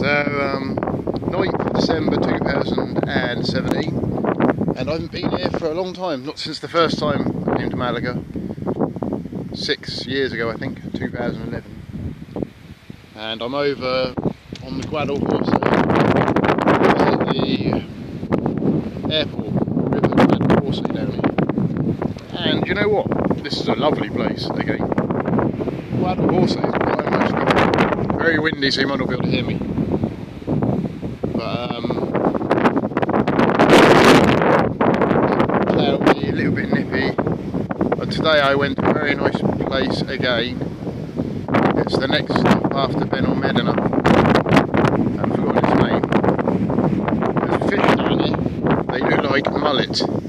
9th of December 2017, and I haven't been here for a long time, not since the first time I came to Malaga, 6 years ago I think, 2011, and I'm over on the Guadalhorce at the airport, River Guadalhorce down here, and you know what, this is a lovely place again. Guadalhorce is quite a nice country. Very windy, so you might not be able to hear me. But cloudy, a little bit nippy. But today I went to a very nice place again. It's the next stop after Medina. I've forgotten its name. There's fish down here. They look like mullet.